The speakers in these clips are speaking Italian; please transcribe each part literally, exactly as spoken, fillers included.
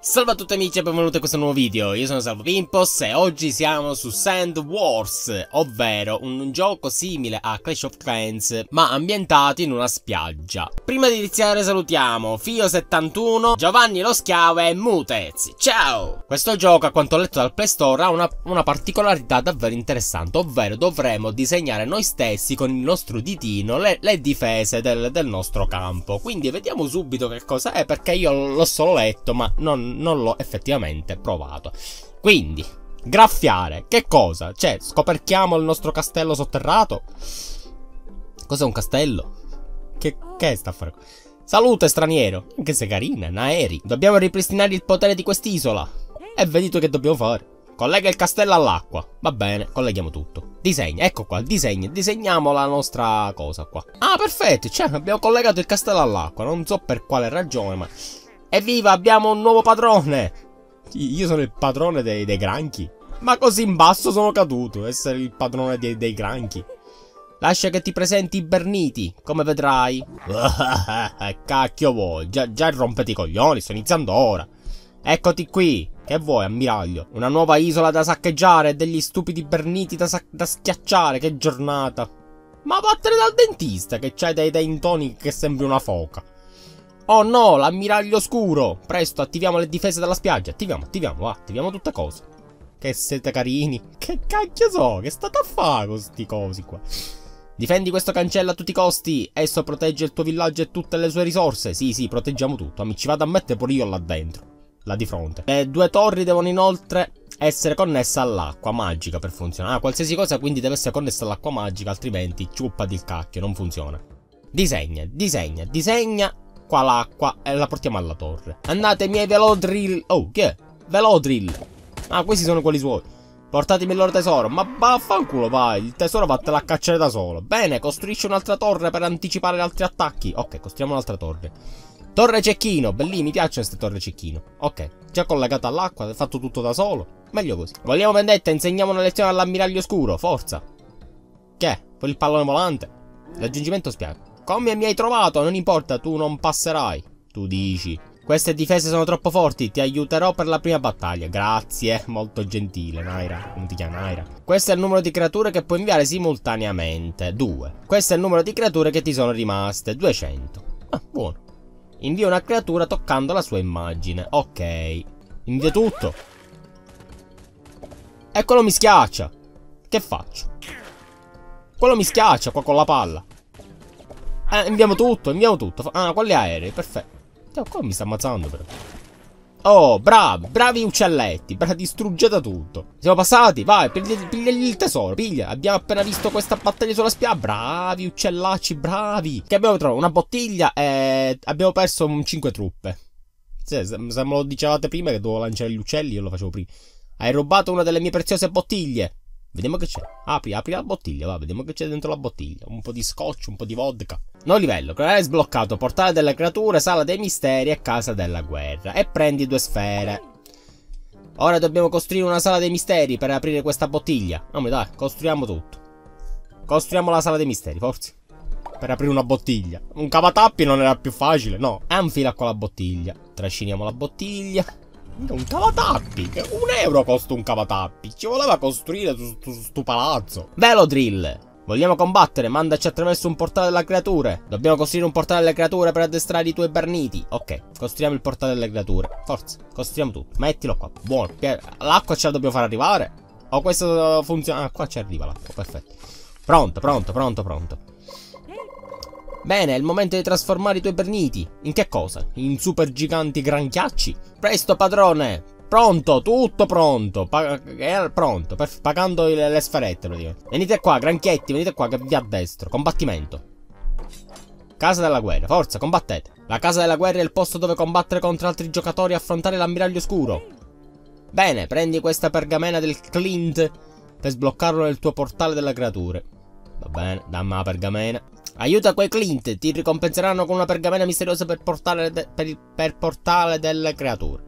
Salve a tutti amici e benvenuti a questo nuovo video, io sono Salvo Pimpos e oggi siamo su Sand Wars, ovvero un gioco simile a Clash of Clans ma ambientato in una spiaggia. Prima di iniziare salutiamo Fio settantuno, Giovanni lo Schiavo e Mutez, ciao! Questo gioco, a quanto ho letto dal Play Store, ha una, una particolarità davvero interessante, ovvero dovremo disegnare noi stessi con il nostro ditino le, le difese del, del nostro campo. Quindi vediamo subito che cosa è, perché io l'ho solo letto ma non... non l'ho effettivamente provato. Quindi, graffiare, che cosa? Cioè, scoperchiamo il nostro castello sotterrato? Cos'è un castello? Che, che sta a fare? Salute straniero, che sei carina, Naeri. Dobbiamo ripristinare il potere di quest'isola. E vedete che dobbiamo fare? Collega il castello all'acqua. Va bene, colleghiamo tutto. Disegna, ecco qua, disegna, disegniamo la nostra cosa qua. Ah, perfetto, cioè abbiamo collegato il castello all'acqua. Non so per quale ragione, ma... Evviva, abbiamo un nuovo padrone! Io sono il padrone dei, dei granchi. Ma così in basso sono caduto, essere il padrone dei, dei granchi. Lascia che ti presenti i Berniti, come vedrai. Cacchio vuoi, già, già rompeti i coglioni, sto iniziando ora. Eccoti qui, che vuoi, ammiraglio? Una nuova isola da saccheggiare e degli stupidi Berniti da, da schiacciare, che giornata. Ma vattene dal dentista, che c'hai dei dentoni che sembri una foca. Oh no, l'ammiraglio scuro! Presto, attiviamo le difese della spiaggia. Attiviamo, attiviamo, va, attiviamo tutte cose. Che siete carini. Che cacchio so, che state a fare con sti cosi qua? Difendi questo cancello a tutti i costi. Esso protegge il tuo villaggio e tutte le sue risorse. Sì, sì, proteggiamo tutto. Mi ci vado a mettere pure io là dentro. Là di fronte. Le due torri devono inoltre essere connesse all'acqua magica per funzionare. Ah, qualsiasi cosa quindi deve essere connessa all'acqua magica, altrimenti ciuppati il cacchio, non funziona. Disegna, disegna, disegna. Qua l'acqua e la portiamo alla torre. Andate miei velodrill. Oh, che è? Velodrill. Ah, questi sono quelli suoi. Portatemi il loro tesoro. Ma vaffanculo, vai. Il tesoro vattene a cacciare da solo. Bene, costruisci un'altra torre per anticipare altri attacchi. Ok, costruiamo un'altra torre. Torre cecchino. Bellini, mi piacciono queste torre cecchino. Ok, già collegata all'acqua, hai fatto tutto da solo. Meglio così. Vogliamo vendetta, insegniamo una lezione all'ammiraglio scuro. Forza. Che è? Per il pallone volante? L'aggiungimento spiaga. Come mi hai trovato? Non importa, tu non passerai. Tu dici. Queste difese sono troppo forti, ti aiuterò per la prima battaglia. Grazie, molto gentile, Naira. Non ti chiama Naira. Questo è il numero di creature che puoi inviare simultaneamente. Due. Questo è il numero di creature che ti sono rimaste. duecento. Ah, buono. Invia una creatura toccando la sua immagine. Ok. Invia tutto. E quello mi schiaccia. Che faccio? Quello mi schiaccia qua con la palla. Eh, inviamo tutto, inviamo tutto. Ah, quelli aerei, perfetto. Oh, qua mi sta ammazzando però. Oh, bravi, bravi uccelletti. Bra distruggete tutto. Siamo passati, vai, piglia, pigliagli il tesoro, piglia. Abbiamo appena visto questa battaglia sulla spiaggia. Bravi uccellacci, bravi. Che abbiamo trovato? Una bottiglia e abbiamo perso un cinque truppe. Se, se, se me lo dicevate prima che dovevo lanciare gli uccelli, io lo facevo prima. Hai rubato una delle mie preziose bottiglie. Vediamo che c'è. Apri, apri la bottiglia, va, vediamo che c'è dentro la bottiglia. Un po' di scotch, un po' di vodka. Nuovo livello, creare sbloccato, portale delle creature, sala dei misteri e casa della guerra. E prendi due sfere. Ora dobbiamo costruire una sala dei misteri per aprire questa bottiglia. No, dai, costruiamo tutto. Costruiamo la sala dei misteri, forza. Per aprire una bottiglia. Un cavatappi non era più facile, no. Anfila con la bottiglia. Trasciniamo la bottiglia. Un cavatappi, un euro costa un cavatappi. Ci voleva costruire su, su, su sto palazzo. Velodrill. Vogliamo combattere, mandaci attraverso un portale delle creature. Dobbiamo costruire un portale delle creature per addestrare i tuoi Berniti. Ok, costruiamo il portale delle creature. Forza, costruiamo tutto, mettilo qua. Buono, l'acqua ce la dobbiamo far arrivare? O questo funziona? Ah, qua ci arriva l'acqua, perfetto. Pronto, pronto, pronto, pronto. Bene, è il momento di trasformare i tuoi Berniti. In che cosa? In super giganti granchiacci? Presto, padrone! Pronto, tutto pronto. Pa eh, pronto, per, pagando le, le sferette, praticamente. Venite qua, granchietti, venite qua che vi addestro. Combattimento. Casa della guerra, forza, combattete. La casa della guerra è il posto dove combattere contro altri giocatori e affrontare l'ammiraglio scuro. Bene, prendi questa pergamena del Clint per sbloccarlo nel tuo portale delle creature. Va bene, dammi la pergamena. Aiuta quei Clint, ti ricompenseranno con una pergamena misteriosa per portare, per il per portale delle creature.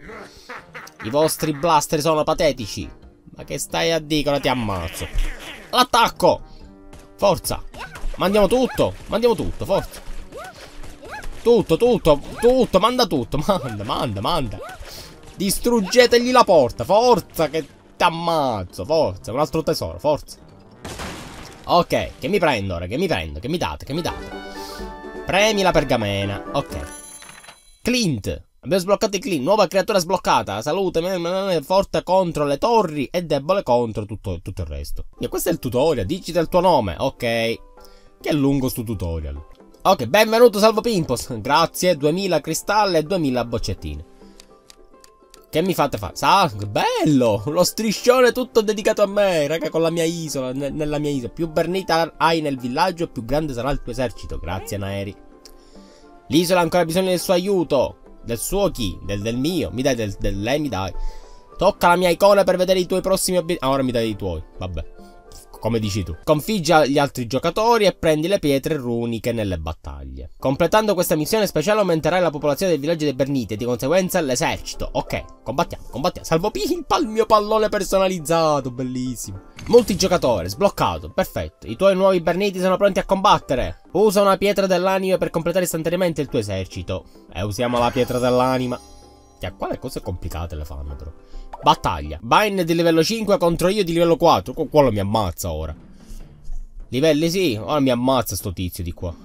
I vostri blaster sono patetici. Ma che stai a dire? Ora ti ammazzo. L'attacco! Forza! Mandiamo tutto! Mandiamo tutto, forza! Tutto, tutto, tutto, manda tutto! Manda, manda, manda! Distruggetegli la porta, forza che t'ammazzo, forza, un altro tesoro, forza. Ok, che mi prendo ora, che mi prendo, che mi date, che mi date. Premi la pergamena, ok. Clint, abbiamo sbloccato i Clint, nuova creatura sbloccata, salute, forte contro le torri e debole contro tutto, tutto il resto. E questo è il tutorial, digita il tuo nome, ok. Che è lungo sto tutorial. Ok, benvenuto Salvo Pimpos, grazie, duemila cristalli e duemila boccettine. Che mi fate fare? Sa, bello! Lo striscione tutto dedicato a me, raga, con la mia isola, ne nella mia isola. Più bernita hai nel villaggio, più grande sarà il tuo esercito. Grazie, Naeri. L'isola ha ancora bisogno del suo aiuto. Del suo chi? Del, del mio. Mi dai del, del lei, mi dai. Tocca la mia icona per vedere i tuoi prossimi obiettivi. Ah, ora mi dai i tuoi. Vabbè. Come dici tu. Sconfiggi gli altri giocatori e prendi le pietre runiche nelle battaglie. Completando questa missione speciale aumenterai la popolazione del villaggio dei Berniti e di conseguenza l'esercito. Ok, combattiamo, combattiamo. Salvo Pimpa, il mio pallone personalizzato, bellissimo. Multigiocatore, sbloccato, perfetto. I tuoi nuovi Berniti sono pronti a combattere. Usa una pietra dell'anima per completare istantaneamente il tuo esercito. E usiamo la pietra dell'anima. Che a quale cose complicate le fanno però. Battaglia. Bain di livello cinque contro io di livello quattro. Quello mi ammazza ora. Livelli sì. Ora mi ammazza sto tizio di qua.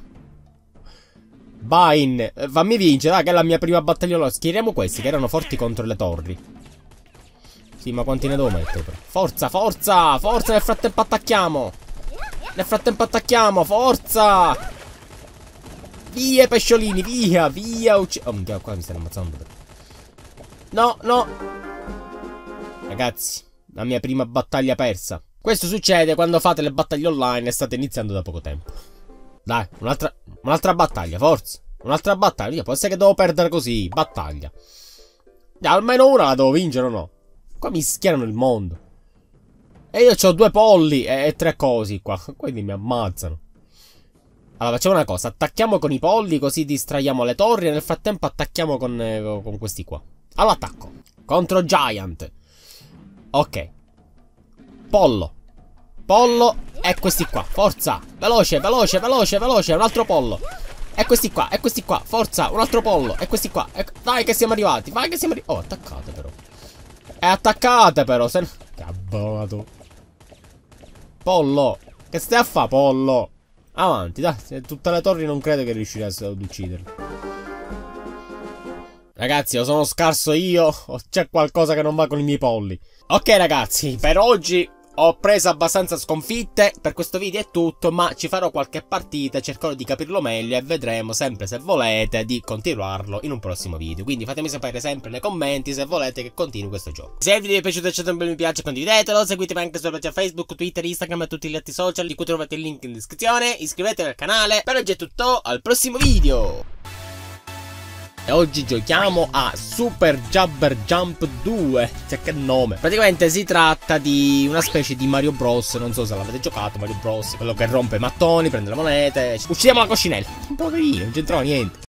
Bain. Fammi vincere. Dai, che è la mia prima battaglia. Schieriamo questi che erano forti contro le torri. Sì, ma quanti ne devo mettere però? Forza, forza. Forza, nel frattempo attacchiamo. Nel frattempo attacchiamo. Forza. Via pesciolini. Via, via. Ucc oh, minchia, qua mi stanno ammazzando però. No, no. Ragazzi, la mia prima battaglia persa. Questo succede quando fate le battaglie online e state iniziando da poco tempo. Dai, un'altra un'altra battaglia, forza. Un'altra battaglia. Può essere che devo perdere così. Battaglia. Dai, almeno una la devo vincere o no? Qua mi schierano il mondo. E io ho due polli e, e tre cosi qua. Quindi mi ammazzano. Allora facciamo una cosa. Attacchiamo con i polli così distraiamo le torri. E nel frattempo attacchiamo con, eh, con questi qua. All'attacco. Contro Giant. Ok. Pollo. Pollo. E questi qua. Forza. Veloce, veloce, veloce, veloce. Un altro pollo. E questi qua, e questi qua. Forza, un altro pollo. E questi qua. E... Dai che siamo arrivati. Vai che siamo arrivati. Oh, attaccate però. E attaccate però. Se... Cabbato. Pollo. Che stai a fa, pollo? Avanti, dai. Tutte le torri non credo che riuscireste ad ucciderli. Ragazzi, o sono scarso io o c'è qualcosa che non va con i miei polli. Ok ragazzi, per oggi ho preso abbastanza sconfitte. Per questo video è tutto, ma ci farò qualche partita, cercherò di capirlo meglio e vedremo sempre se volete di continuarlo in un prossimo video. Quindi fatemi sapere sempre nei commenti se volete che continui questo gioco. Se il video vi è piaciuto lasciate un bel mi piace, condividetelo, seguitemi anche sulla pagina Facebook, Twitter, Instagram e tutti gli altri social di cui trovate il link in descrizione. Iscrivetevi al canale. Per oggi è tutto, al prossimo video. E oggi giochiamo a Super Jumper Jump due. Cioè che nome. Praticamente si tratta di una specie di Mario Bros. Non so se l'avete giocato, Mario Bros. Quello che rompe i mattoni, prende le monete. Uccidiamo la coscinella. Poverino, non c'entrava niente.